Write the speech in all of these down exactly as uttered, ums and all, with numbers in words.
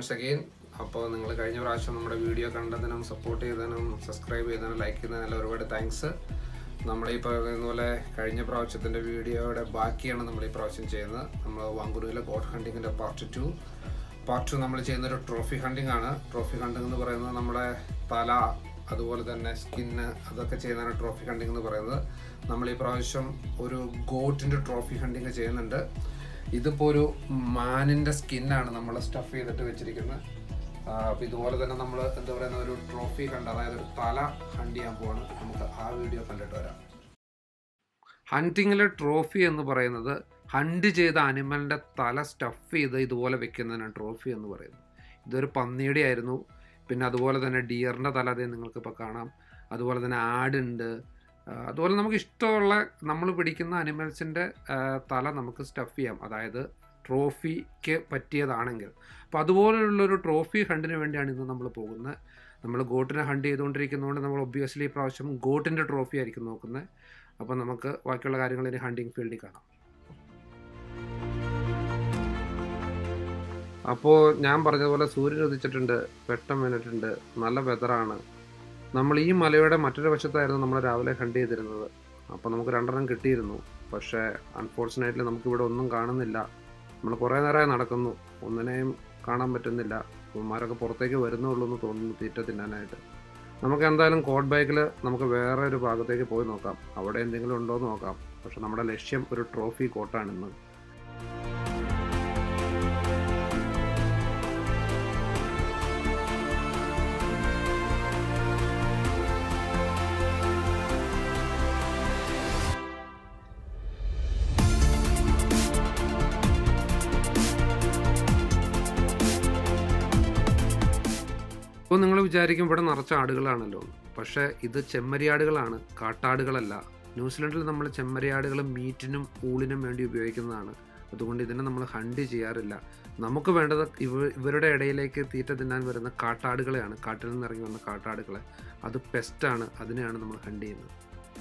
Once again. അപ്പോൾ നിങ്ങൾ കഴിഞ്ഞ പ്രാവശ്യം നമ്മുടെ വീഡിയോ കണ്ടതിനും സപ്പോർട്ട് ചെയ്തതിനും സബ്സ്ക്രൈബ് ചെയ്തതിനും ലൈക്ക് ചെയ്തതിനും ഒരുപാട് താങ്ക്സ്. നമ്മൾ ഈ പറയുന്ന പോലെ കഴിഞ്ഞ പ്രാവശ്യത്തിൻ്റെ വീഡിയോയുടെ ബാക്കിയാണ് നമ്മൾ ഈ പ്രാവശ്യം ചെയ്യുന്നത്. നമ്മൾ വാങ്കുരുവിലെ ഗോഡ് ഹണ്ടിങ്ങിൻ്റെ പാർട്ട് ടു പാർട്ട് ടു നമ്മൾ ചെയ്യുന്നൊരു ട്രോഫി ഹണ്ടിങ് ആണ്. ട്രോഫി ഹണ്ടിങ് എന്ന് പറയുന്നത് നമ്മുടെ തല, അതുപോലെ തന്നെ സ്കിന്ന്, അതൊക്കെ ചെയ്യുന്നതാണ് ട്രോഫി ഹണ്ടിങ് എന്ന് പറയുന്നത്. നമ്മൾ ഈ പ്രാവശ്യം ഒരു ഗോട്ടിൻ്റെ ട്രോഫി ഹണ്ടിങ് ചെയ്യുന്നുണ്ട്. ഇതിപ്പോൾ ഒരു മാനിൻ്റെ സ്കിന്നാണ് നമ്മൾ സ്റ്റഫ് ചെയ്തിട്ട് വെച്ചിരിക്കുന്നത്. അപ്പോൾ ഇതുപോലെ തന്നെ നമ്മൾ എന്താ പറയുന്ന ഒരു ട്രോഫി കണ്ട്, അതായത് ഒരു തല ഹണ്ട് ചെയ്യാൻ പോവാണ്. നമുക്ക് ആ വീഡിയോ കണ്ടിട്ട് വരാം. ഹണ്ടിങ്ങിലെ ട്രോഫി എന്ന് പറയുന്നത് ഹണ്ട് ചെയ്ത അനിമലിൻ്റെ തല സ്റ്റഫ് ചെയ്ത് ഇതുപോലെ വെക്കുന്നതിനാണ് ട്രോഫി എന്ന് പറയുന്നത്. ഇതൊരു പന്നിയുടെ ആയിരുന്നു. പിന്നെ അതുപോലെ തന്നെ ഡിയറിൻ്റെ തല അതേ നിങ്ങൾക്കിപ്പോൾ കാണാം. അതുപോലെ തന്നെ ആടുണ്ട്. അതുപോലെ നമുക്ക് ഇഷ്ടമുള്ള നമ്മൾ പിടിക്കുന്ന അനിമൽസിൻ്റെ തല നമുക്ക് സ്റ്റഫ് ചെയ്യാം, അതായത് ട്രോഫിക്ക് പറ്റിയതാണെങ്കിൽ. അപ്പോൾ അതുപോലെയുള്ളൊരു ട്രോഫി ഹണ്ടിന് വേണ്ടിയാണ് ഇന്ന് നമ്മൾ പോകുന്നത്. നമ്മൾ ഗോട്ടിനെ ഹണ്ട് ചെയ്തുകൊണ്ടിരിക്കുന്നതുകൊണ്ട് നമ്മൾ ഒബ്വിയസ്ലി ഈ പ്രാവശ്യം ഗോട്ടിൻ്റെ ട്രോഫി ആയിരിക്കും നോക്കുന്നത്. അപ്പോൾ നമുക്ക് ബാക്കിയുള്ള കാര്യങ്ങൾ ഇനി ഹണ്ടിങ് ഫീൽഡിൽ കാണാം. അപ്പോൾ ഞാൻ പറഞ്ഞതുപോലെ സൂര്യൻ ഉദിച്ചിട്ടുണ്ട്, വെട്ടം വീണിട്ടുണ്ട്, നല്ല വെതറാണ്. നമ്മൾ ഈ മലയുടെ മറ്റൊരു വശത്തായിരുന്നു നമ്മൾ രാവിലെ ഹണ്ട് ചെയ്തിരുന്നത്. അപ്പോൾ നമുക്ക് രണ്ടെണ്ണം കിട്ടിയിരുന്നു. പക്ഷേ അൺഫോർച്ചുനേറ്റ്ലി നമുക്കിവിടെ ഒന്നും കാണുന്നില്ല. നമ്മൾ കുറേ നേരമായി നടക്കുന്നു, ഒന്നിനെയും കാണാൻ പറ്റുന്നില്ല. ഉമ്മാരൊക്കെ പുറത്തേക്ക് വരുന്നുള്ളൂ എന്ന് തോന്നുന്നു തീറ്റ തിന്നാനായിട്ട്. നമുക്ക് എന്തായാലും കോഡ് ബൈക്കിൽ നമുക്ക് വേറെ ഒരു ഭാഗത്തേക്ക് പോയി നോക്കാം, അവിടെ എന്തെങ്കിലും ഉണ്ടോ എന്ന് നോക്കാം. പക്ഷെ നമ്മുടെ ലക്ഷ്യം ഒരു ട്രോഫി കോട്ടാണിന്ന്. ഇപ്പോൾ നിങ്ങൾ വിചാരിക്കും ഇവിടെ നിറച്ച ആടുകളാണല്ലോ, പക്ഷേ ഇത് ചെമ്മരിയാടുകളാണ്, കാട്ടാടുകളല്ല. ന്യൂസിലൻഡിൽ നമ്മൾ ചെമ്മരിയാടുകൾ മീറ്റിനും ഊളിനും വേണ്ടി ഉപയോഗിക്കുന്നതാണ്. അതുകൊണ്ട് ഇതിനെ നമ്മൾ ഹണ്ട് ചെയ്യാറില്ല. നമുക്ക് വേണ്ടത് ഇവ ഇവരുടെ ഇടയിലേക്ക് തീറ്റ തിന്നാൻ വരുന്ന കാട്ടാടുകളെയാണ്, കാട്ടിൽ നിന്ന് ഇറങ്ങി വന്ന കാട്ടാടുകളെ. അത് പെസ്റ്റാണ്, അതിനെയാണ് നമ്മൾ ഹണ്ട് ചെയ്യുന്നത്.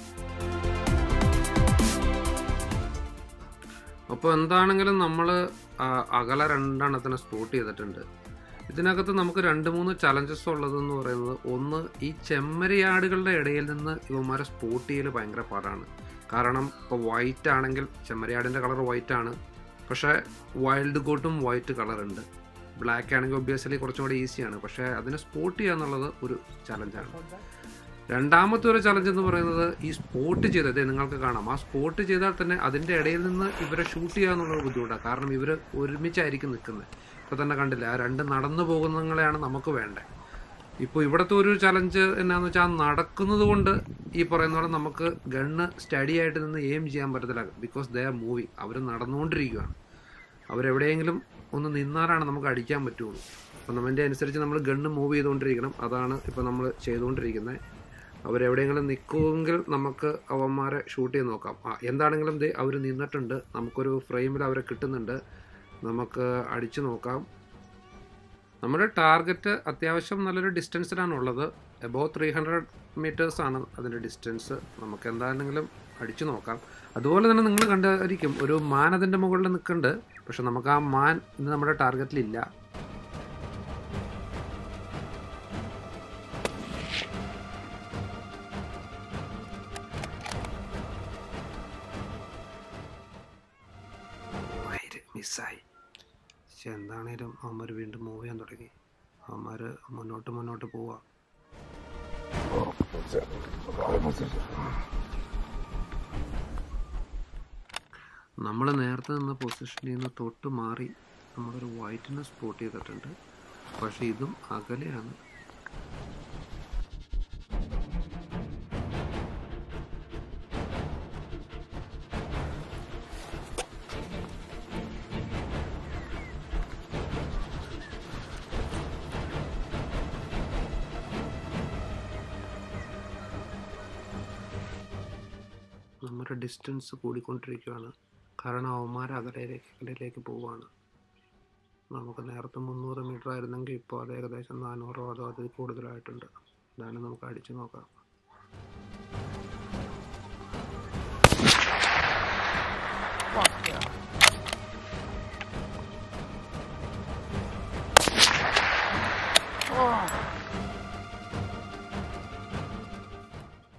അപ്പോൾ എന്താണെങ്കിലും നമ്മൾ അകലെ രണ്ടെണ്ണത്തിനെ സ്പോട്ട് ചെയ്തിട്ടുണ്ട്. ഇതിനകത്ത് നമുക്ക് രണ്ട് മൂന്ന് ചലഞ്ചസ് ഉള്ളതെന്ന് പറയുന്നത്, ഒന്ന്, ഈ ചെമ്മരിയാടുകളുടെ ഇടയിൽ നിന്ന് ഇവന്മാരെ സ്പോട്ട് ചെയ്യൽ ഭയങ്കര പാടാണ്. കാരണം ഇപ്പോൾ വൈറ്റ് ആണെങ്കിൽ ചെമ്മരിയാടിൻ്റെ കളർ വൈറ്റ് ആണ്, പക്ഷേ വൈൽഡ് ഗോട്ടും വൈറ്റ് കളറുണ്ട്. ബ്ലാക്ക് ആണെങ്കിൽ ഒബ്വിയസ്ലി കുറച്ചും കൂടി ഈസിയാണ്, പക്ഷേ അതിനെ സ്പോട്ട് ചെയ്യുക എന്നുള്ളത് ഒരു ചലഞ്ചാണ്. രണ്ടാമത്തെ ഒരു ചലഞ്ച് എന്ന് പറയുന്നത്, ഈ സ്പോട്ട് ചെയ്തത് നിങ്ങൾക്ക് കാണാം, ആ സ്പോട്ട് ചെയ്താൽ തന്നെ അതിൻ്റെ ഇടയിൽ നിന്ന് ഇവരെ ഷൂട്ട് ചെയ്യുക എന്നുള്ളത് ബുദ്ധിമുട്ടാണ്. കാരണം ഇവർ ഒരുമിച്ചായിരിക്കും നിൽക്കുന്നത്. ഇപ്പോൾ തന്നെ കണ്ടില്ല, ആ രണ്ട് നടന്നു പോകുന്നങ്ങളെയാണ് നമുക്ക് വേണ്ടത്. ഇപ്പോൾ ഇവിടുത്തെ ഒരു ചലഞ്ച് എന്നാന്ന് വെച്ചാൽ, നടക്കുന്നത് കൊണ്ട് ഈ പറയുന്ന പോലെ നമുക്ക് ഗണ്ണ് സ്റ്റഡി ആയിട്ട് നിന്ന് എയിം ചെയ്യാൻ പറ്റത്തില്ല. ബിക്കോസ് ദേ ആർ മൂവിങ്, അവർ നടന്നുകൊണ്ടിരിക്കുകയാണ്. അവരെവിടെയെങ്കിലും ഒന്ന് നിന്നാലാണ് നമുക്ക് അടിക്കാൻ പറ്റുള്ളൂ. അപ്പോൾ നമ്മൻ്റെ അനുസരിച്ച് നമ്മൾ ഗണ്ണ് മൂവ് ചെയ്തുകൊണ്ടിരിക്കണം. അതാണ് ഇപ്പോൾ നമ്മൾ ചെയ്തുകൊണ്ടിരിക്കുന്നത്. അവരെവിടെയെങ്കിലും നിൽക്കുമെങ്കിൽ നമുക്ക് അവന്മാരെ ഷൂട്ട് ചെയ്ത് നോക്കാം. ആ എന്താണെങ്കിലും ദേ അവർ നിന്നിട്ടുണ്ട്, നമുക്കൊരു ഫ്രെയിമിൽ അവരെ കിട്ടുന്നുണ്ട്, നമുക്ക് അടിച്ചു നോക്കാം. നമ്മുടെ ടാർഗറ്റ് അത്യാവശ്യം നല്ലൊരു ഡിസ്റ്റൻസിലാണുള്ളത്. എബോവ് ത്രീ ഹൺഡ്രഡ് മീറ്റേഴ്സാണ് അതിൻ്റെ ഡിസ്റ്റൻസ്. നമുക്ക് എന്താണെങ്കിലും അടിച്ചു നോക്കാം. അതുപോലെ തന്നെ നിങ്ങൾ കണ്ടായിരിക്കും ഒരു മാൻ അതിൻ്റെ മുകളിൽ നിൽക്കുന്നുണ്ട്, പക്ഷെ നമുക്ക് ആ മാൻ ഇന്ന് നമ്മുടെ ടാർഗറ്റിലില്ല. മിസ്സായി. പക്ഷെ എന്താണേലും അവന്മാർ വീണ്ടും മൂവ് ചെയ്യാൻ തുടങ്ങി. അവന്മാർ മുന്നോട്ട് മുന്നോട്ട് പോവാ. നമ്മൾ നേരത്തെ നിന്ന പൊസിഷനിൽ നിന്ന് തൊട്ട് മാറി നമ്മളൊരു വൈറ്റിനെ സ്പോട്ട് ചെയ്തിട്ടുണ്ട്. പക്ഷെ ഇതും അകലെയാണ്. നമ്മുടെ ഡിസ്റ്റൻസ് കൂടിക്കൊണ്ടിരിക്കുകയാണ്. കാരണം അവന്മാർ അകലയിലേക്ക് അകലയിലേക്ക് പോവുകയാണ്. നമുക്ക് നേരത്തെ മുന്നൂറ് മീറ്റർ ആയിരുന്നെങ്കിൽ ഇപ്പോൾ അത് ഏകദേശം നാനൂറോ അതോ അതിൽ കൂടുതലായിട്ടുണ്ട്. ഇതാണ് നമുക്ക് അടിച്ചു നോക്കാം.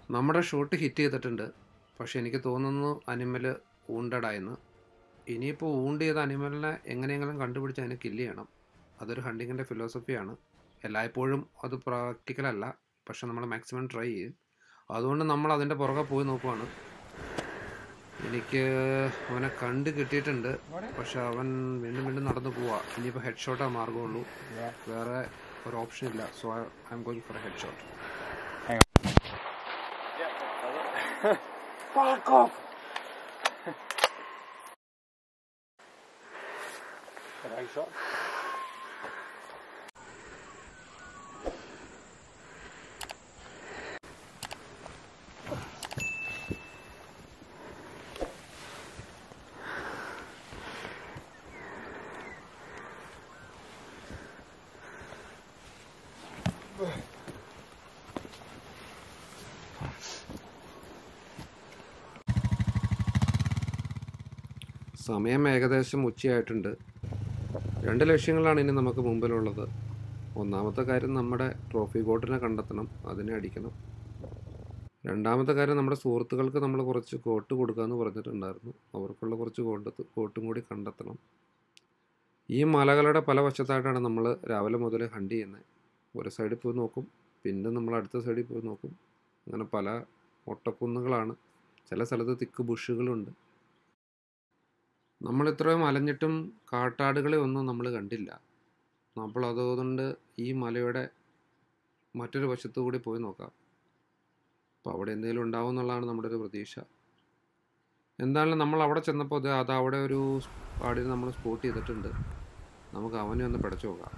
നമ്മുടെ ഷോട്ട് ഹിറ്റ് ചെയ്തിട്ടുണ്ട്. പക്ഷെ എനിക്ക് തോന്നുന്നു അനിമൽ വൂണ്ടഡായെന്ന്. ഇനിയിപ്പോൾ വൂണ്ട് ചെയ്ത അനിമലിനെ എങ്ങനെയെങ്കിലും കണ്ടുപിടിച്ച് അതിനെ കില്ല് ചെയ്യണം. അതൊരു ഹണ്ടിങ്ങിൻ്റെ ഫിലോസഫിയാണ്. എല്ലായ്പ്പോഴും അത് പ്രാക്ടിക്കലല്ല, പക്ഷെ നമ്മൾ മാക്സിമം ട്രൈ ചെയ്യും. അതുകൊണ്ട് നമ്മൾ അതിൻ്റെ പുറകെ പോയി നോക്കുവാണ്. എനിക്ക് അവനെ കണ്ട് കിട്ടിയിട്ടുണ്ട്, പക്ഷെ അവൻ വീണ്ടും വീണ്ടും നടന്നു പോവാ. ഇനിയിപ്പോൾ ഹെഡ് ഷോട്ടാ മാർഗമുള്ളൂ, വേറെ ഒരു ഓപ്ഷൻ ഇല്ല. So I am going for a head shot. സമയം ഏകദേശം ഉച്ചയായിട്ടുണ്ട്. രണ്ട് ലക്ഷ്യങ്ങളാണ് ഇനി നമുക്ക് മുമ്പിലുള്ളത്. ഒന്നാമത്തെ കാര്യം നമ്മുടെ ട്രോഫി ഗോട്ടിനെ കണ്ടെത്തണം, അതിനെ അടിക്കണം. രണ്ടാമത്തെ കാര്യം നമ്മുടെ സുഹൃത്തുക്കൾക്ക് നമ്മൾ കുറച്ച് കോട്ട് കൊടുക്കാമെന്ന് പറഞ്ഞിട്ടുണ്ടായിരുന്നു. അവർക്കുള്ള കുറച്ച് കോട്ട് കോട്ടും കൂടി കണ്ടെത്തണം. ഈ മലകളുടെ പല വശത്തായിട്ടാണ് നമ്മൾ രാവിലെ മുതൽ ഹണ്ട് ചെയ്യുന്നത്. ഒരു സൈഡിൽ പോയി നോക്കും, പിന്നെ നമ്മൾ അടുത്ത സൈഡിൽ പോയി നോക്കും. അങ്ങനെ പല ഒട്ടക്കുന്നുകളാണ്. ചില സ്ഥലത്ത് തിക്ക് ബുഷുകളുണ്ട്. നമ്മളിത്രയും അലഞ്ഞിട്ടും കാട്ടാടുകളെ ഒന്നും നമ്മൾ കണ്ടില്ല. അപ്പോൾ അതുകൊണ്ട് ഈ മലയുടെ മറ്റൊരു വശത്തു കൂടി പോയി നോക്കാം. അപ്പോൾ അവിടെ എന്തെങ്കിലും ഉണ്ടാവും എന്നുള്ളതാണ് നമ്മുടെ ഒരു പ്രതീക്ഷ. എന്തായാലും നമ്മൾ അവിടെ ചെന്നപ്പോൾ അത് അത് അവിടെ ഒരു ആടിനെ നമ്മൾ സ്പോട്ട് ചെയ്തിട്ടുണ്ട്. നമുക്ക് അവനെ ഒന്ന് പിടച്ചു നോക്കാം.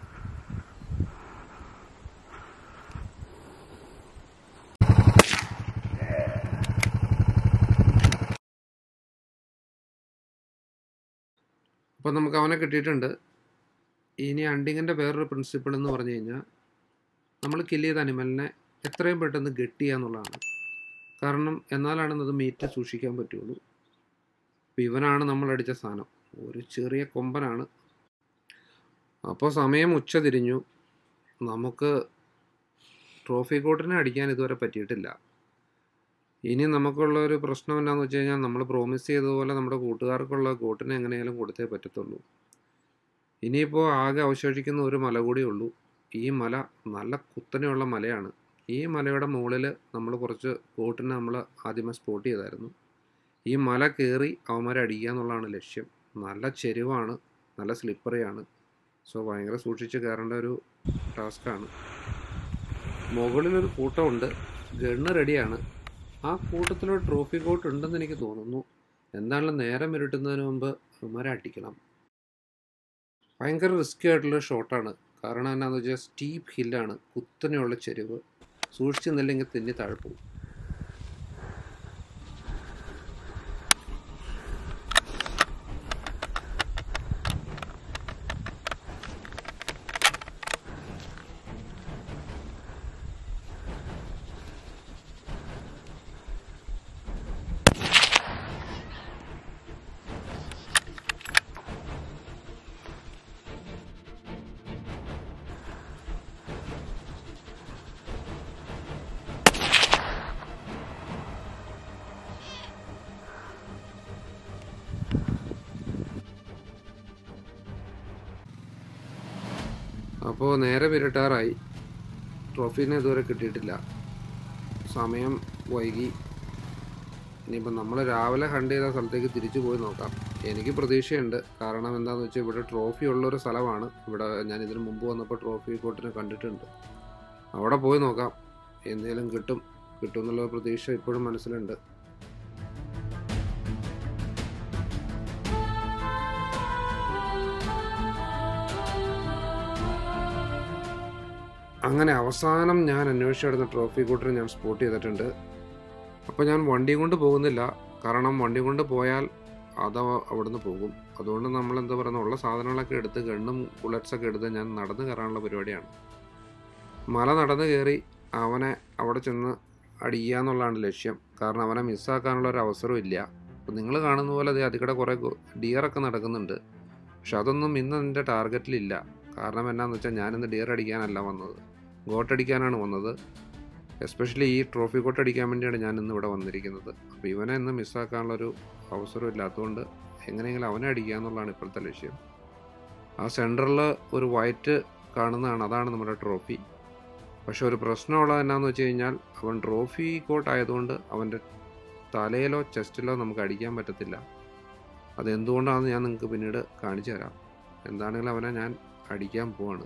അപ്പോൾ നമുക്ക് അവനെ കിട്ടിയിട്ടുണ്ട്. ഇനി ഹണ്ടിങ്ങിൻ്റെ വേറൊരു പ്രിൻസിപ്പിൾ എന്ന് പറഞ്ഞു കഴിഞ്ഞാൽ നമ്മൾ കില്ല് ചെയ്ത അനിമലിനെ എത്രയും പെട്ടെന്ന് ഗെറ്റ് ചെയ്യുക എന്നുള്ളതാണ്. കാരണം എന്നാലാണ് അത് മീറ്റ് സൂക്ഷിക്കാൻ പറ്റുള്ളൂ. അപ്പോൾ ഇവനാണ് നമ്മളടിച്ച സാധനം, ഒരു ചെറിയ കൊമ്പനാണ്. അപ്പോൾ സമയം ഉച്ച തിരിഞ്ഞു. നമുക്ക് ട്രോഫി ഗോട്ടിനെ അടിക്കാൻ ഇതുവരെ പറ്റിയിട്ടില്ല. ഇനി നമുക്കുള്ള ഒരു പ്രശ്നം എന്താണെന്ന് വെച്ച് കഴിഞ്ഞാൽ നമ്മൾ പ്രോമിസ് ചെയ്തതുപോലെ നമ്മുടെ കൂട്ടുകാർക്കുള്ള ഗോട്ടിനെ എങ്ങനെയാലും കൊടുത്തേ പറ്റത്തുള്ളൂ. ഇനിയിപ്പോൾ ആകെ അവശേഷിക്കുന്ന ഒരു മല കൂടിയേ ഉള്ളൂ. ഈ മല നല്ല കുത്തനെയുള്ള മലയാണ്. ഈ മലയുടെ മുകളിൽ നമ്മൾ കുറച്ച് ഗോട്ടിനെ നമ്മൾ ആദ്യമേ സ്പോട്ട് ചെയ്തായിരുന്നു. ഈ മല കയറി അവന്മാരെ അടിക്കുക എന്നുള്ളതാണ് ലക്ഷ്യം. നല്ല ചെരുവാണ്, നല്ല സ്ലിപ്പറിയാണ്. സോ ഭയങ്കര സൂക്ഷിച്ച് കയറേണ്ട ഒരു ടാസ്ക്കാണ്. മുകളിലൊരു കൂട്ടമുണ്ട്, ഗണ്ണ് റെഡിയാണ്. ആ കൂട്ടത്തിലൊരു ട്രോഫി ഗോട്ട് ഉണ്ടെന്ന് എനിക്ക് തോന്നുന്നു. എന്തായാലും നേരം ഇരുട്ടുന്നതിന് മുമ്പ് അവന്മാരെ അടിക്കണം. ഭയങ്കര റിസ്കി ആയിട്ടുള്ള ഷോട്ടാണ്. കാരണം എന്നാന്ന് വെച്ചാൽ സ്റ്റീപ്പ് ഹില്ലാണ്, കുത്തനെയുള്ള ചെരുവ്. സൂക്ഷിച്ച് നിന്നില്ലെങ്കിൽ തെന്നി താഴെ പോകും. അപ്പോൾ നേരെ വിരട്ടാറായി. ട്രോഫീനെ ഇതുവരെ കിട്ടിയിട്ടില്ല. സമയം വൈകി. ഇനിയിപ്പോൾ നമ്മൾ രാവിലെ ഹണ്ട് ചെയ്ത സ്ഥലത്തേക്ക് തിരിച്ചു പോയി നോക്കാം. എനിക്ക് പ്രതീക്ഷയുണ്ട്. കാരണം എന്താണെന്ന് വെച്ചാൽ ഇവിടെ ട്രോഫി ഉള്ളൊരു സ്ഥലമാണ്. ഇവിടെ ഞാൻ ഇതിന് മുമ്പ് വന്നപ്പോൾ ട്രോഫി കോട്ടിനെ കണ്ടിട്ടുണ്ട്. അവിടെ പോയി നോക്കാം, എന്തെങ്കിലും കിട്ടും കിട്ടും എന്നുള്ള പ്രതീക്ഷ ഇപ്പോഴും മനസ്സിലുണ്ട്. അങ്ങനെ അവസാനം ഞാൻ അന്വേഷിച്ചെടുത്ത ട്രോഫി കൂട്ടർ ഞാൻ സ്പോട്ട് ചെയ്തിട്ടുണ്ട്. അപ്പോൾ ഞാൻ വണ്ടി കൊണ്ട് പോകുന്നില്ല, കാരണം വണ്ടി കൊണ്ട് പോയാൽ അത് അവിടുന്ന് പോകും. അതുകൊണ്ട് നമ്മൾ എന്താ പറയുക, ഉള്ള സാധനങ്ങളൊക്കെ എടുത്ത് ഗണ്ണും ബുള്ളറ്റ്സൊക്കെ എടുത്ത് ഞാൻ നടന്ന് കയറാനുള്ള പരിപാടിയാണ്. മല നടന്ന് കയറി അവനെ അവിടെ ചെന്ന് അടിക്കുക എന്നുള്ളതാണ് ലക്ഷ്യം. കാരണം അവനെ മിസ്സാക്കാനുള്ള ഒരു അവസരം ഇല്ല. അപ്പോൾ നിങ്ങൾ കാണുന്ന പോലെ അത് അതിക്കടെ കുറേ ഡിയറൊക്കെ നടക്കുന്നുണ്ട്. പക്ഷെ അതൊന്നും ഇന്ന് എൻ്റെ ടാർഗറ്റിലില്ല. കാരണം എന്നാന്ന് വെച്ചാൽ ഞാനിന്ന് ഡിയർ അടിക്കാനല്ല വന്നത്, ഗോട്ടടിക്കാനാണ് വന്നത്. എസ്പെഷ്യലി ഈ ട്രോഫി കോട്ട് അടിക്കാൻ വേണ്ടിയാണ് ഞാൻ ഇന്ന് ഇവിടെ വന്നിരിക്കുന്നത്. അപ്പോൾ ഇവനെ ഇന്ന് മിസ്സാക്കാനുള്ളൊരു അവസരം ഇല്ലാത്തതുകൊണ്ട് എങ്ങനെയെങ്കിലും അവനെ അടിക്കുക എന്നുള്ളതാണ് ഇപ്പോഴത്തെ ലക്ഷ്യം. ആ സെൻറ്ററിൽ ഒരു വൈറ്റ് കാണുന്നതാണ്, അതാണ് നമ്മുടെ ട്രോഫി. പക്ഷെ ഒരു പ്രശ്നമുള്ളത് എന്നാന്ന് വെച്ച് കഴിഞ്ഞാൽ അവൻ ട്രോഫി കോട്ട് ആയതുകൊണ്ട് അവൻ്റെ തലയിലോ ചെസ്റ്റിലോ നമുക്ക് അടിക്കാൻ പറ്റത്തില്ല. അതെന്തുകൊണ്ടാണെന്ന് ഞാൻ നിങ്ങൾക്ക് പിന്നീട് കാണിച്ചു തരാം. എന്താണെങ്കിലും അവനെ ഞാൻ അടിക്കാൻ പോവാണ്.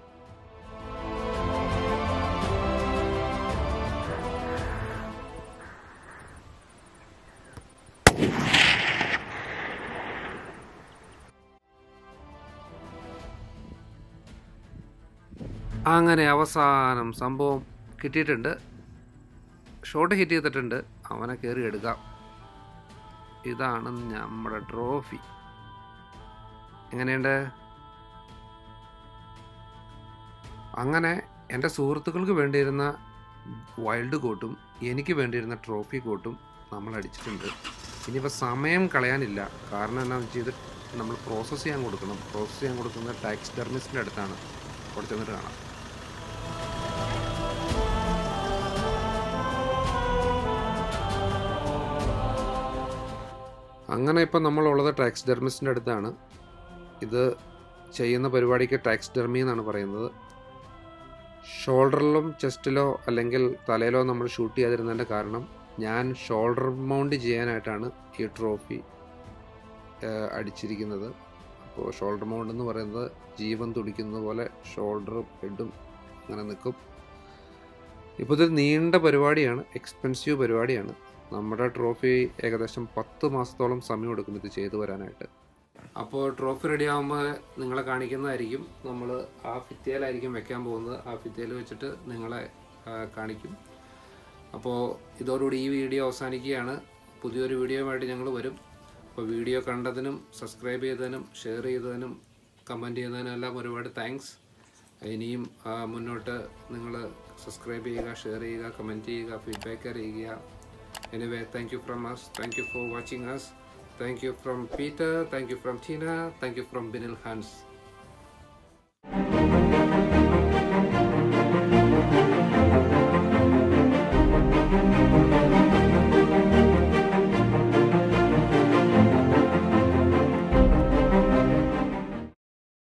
അങ്ങനെ അവസാനം സംഭവം കിട്ടിയിട്ടുണ്ട്. ഷോട്ട് ഹിറ്റ് ചെയ്തിട്ടുണ്ട്. അവനെ കയറി എടുക്കാം. ഇതാണ് നമ്മുടെ ട്രോഫി. എങ്ങനെയുണ്ട്? അങ്ങനെ എൻ്റെ സുഹൃത്തുക്കൾക്ക് വേണ്ടിയിരുന്ന വൈൽഡ് കോട്ടും എനിക്ക് വേണ്ടിയിരുന്ന ട്രോഫി കോട്ടും നമ്മൾ അടിച്ചിട്ടുണ്ട്. ഇനിയിപ്പോൾ സമയം കളയാനില്ല. കാരണം എന്താണെന്ന് വെച്ചാൽ ഇത് നമ്മൾ പ്രോസസ്സ് ചെയ്യാൻ കൊടുക്കണം. പ്രോസസ്സ് ചെയ്യാൻ കൊടുക്കുന്നത് ടാക്സിഡെർമിസ്റ്റിൻ്റെ അടുത്താണ്. അവിടെ ചെന്നിട്ട് കാണാം. അങ്ങനെ ഇപ്പോൾ നമ്മളുള്ളത് ടാക്സിഡെർമിസ്റ്റിൻ്റെ അടുത്താണ്. ഇത് ചെയ്യുന്ന പരിപാടിക്ക് ടാക്സിഡെർമി എന്നാണ് പറയുന്നത്. ഷോൾഡറിലും ചെസ്റ്റിലോ അല്ലെങ്കിൽ തലയിലോ നമ്മൾ ഷൂട്ട് ചെയ്യാതിരുന്നതിൻ്റെ കാരണം ഞാൻ ഷോൾഡർ മൗണ്ട് ചെയ്യാനായിട്ടാണ് ഈ ട്രോഫി അടിച്ചിരിക്കുന്നത്. അപ്പോൾ ഷോൾഡർ മൗണ്ട് എന്ന് പറയുന്നത് ജീവൻ തുടിക്കുന്നത് പോലെ ഷോൾഡറും ഹെഡും അങ്ങനെ നിൽക്കും. ഇപ്പോൾ ഇതൊരു നീണ്ട പരിപാടിയാണ്, എക്സ്പെൻസീവ് പരിപാടിയാണ്. നമ്മുടെ ട്രോഫി ഏകദേശം പത്ത് മാസത്തോളം സമയം എടുക്കും ഇത് ചെയ്തു വരാനായിട്ട്. അപ്പോൾ ട്രോഫി റെഡി ആകുമ്പോൾ നിങ്ങളെ കാണിക്കുന്നതായിരിക്കും. നമ്മൾ ആ ഭിത്തിയിലായിരിക്കും വെക്കാൻ പോകുന്നത്. ആ ഭിത്തിയിൽ വെച്ചിട്ട് നിങ്ങളെ കാണിക്കും. അപ്പോൾ ഇതോടുകൂടി ഈ വീഡിയോ അവസാനിക്കുകയാണ്. പുതിയൊരു വീഡിയോയുമായിട്ട് ഞങ്ങൾ വരും. അപ്പോൾ വീഡിയോ കണ്ടതിനും സബ്സ്ക്രൈബ് ചെയ്തതിനും ഷെയർ ചെയ്തതിനും കമൻറ്റ് ചെയ്തതിനും എല്ലാം ഒരുപാട് താങ്ക്സ്. ഇനിയും മുന്നോട്ട് നിങ്ങൾ സബ്സ്ക്രൈബ് ചെയ്യുക, ഷെയർ ചെയ്യുക, കമൻറ്റ് ചെയ്യുക, ഫീഡ്ബാക്ക് അറിയിക്കുക. Anyway, thank you from us. Thank you for watching us. Thank you from Peter. Thank you from Tina. Thank you from Binil Hans.